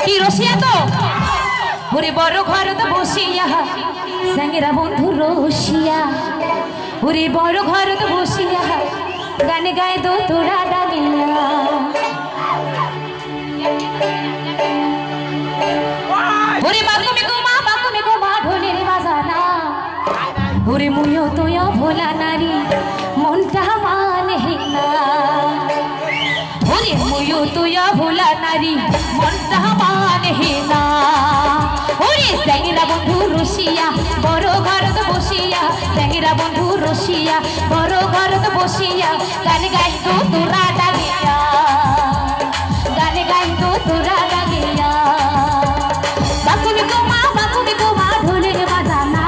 কি রসিয়া তো ওরে বড় ঘর তো বসিয়া সাঙ্গেরা বন্ধু রসিয়া ওরে বড় ঘর তো বসিয়া গানে গায়ে দো তোরা ডালিয়া ওরে বাকুমি গো মা ঢোলের বাজানা ওরে মুইও তোয়া ভোলা নারী মনটা মানে না ওরে মুইও তোয়া ভোলা নারী মনটা মানে না ওরে স্যাংরা বন্ধু রসিয়া বড় ঘরত বসিয়া স্যাংরা বন্ধু রসিয়া বড় ঘরত বসিয়া গান গাইতো তোরা ডালিয়া গান গাইতো তোরা ডালিয়া বাকুমি গো মা ঢোলের বাজানা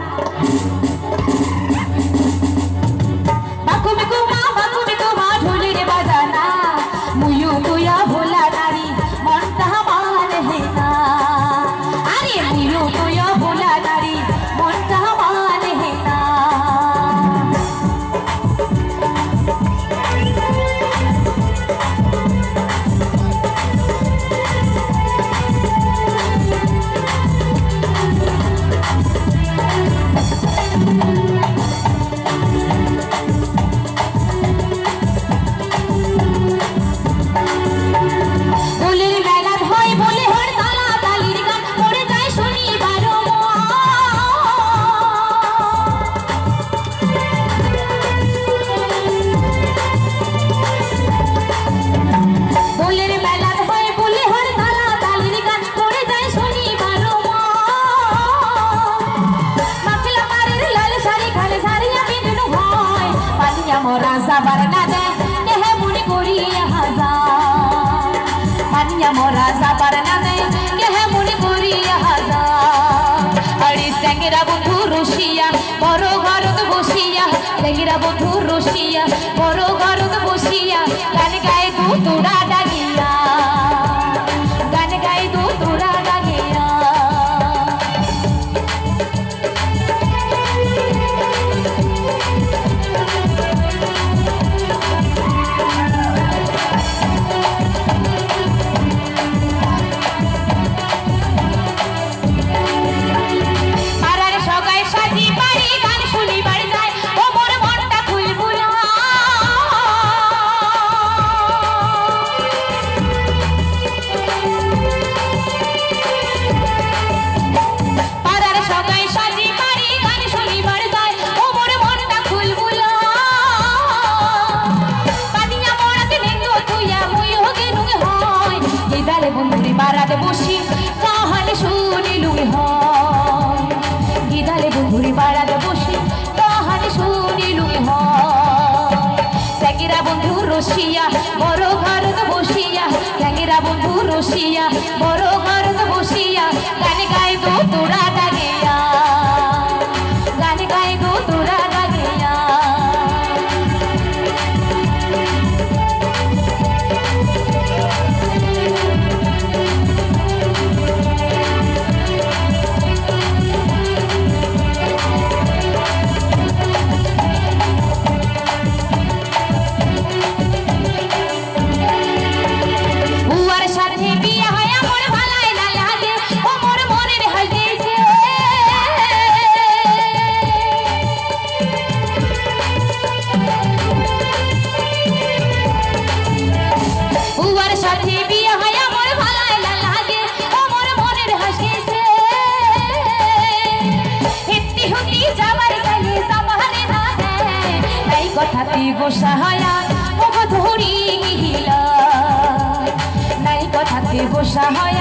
বাকুমি গো মা ঢোলের বাজানা মুইও তোয়া ভোলা নারী মনটা মানে না আরে মুইও তোয়া ভোলা নারী মনটা মানে না বড় ঘরত বসিয়া স্যাংরা বন্ধু রসিয়া বড় ঘরত বসিয়া গান গায়ে দু তোরা ডালিয়া গান গায়ে দু তোরা ডালিয়া বারাতে বসি কাহানি শুনিলুই হয় গিদালে বন্ধুরি বারাতে বসি কাহানি শুনিলুই হয় স্যাংরা বন্ধু রসিয়া বড় ঘরত বসিয়া স্যাংরা বন্ধু রসিয়া বড় ঘরত বসিয়া গান গায়ে দো তোরা ডালিয়া গান গায়ে দো তোরা ডালিয়া কথাতি গোসাহায়া ওগো ধরি গিলা নাই কথাতি গোসাহায়া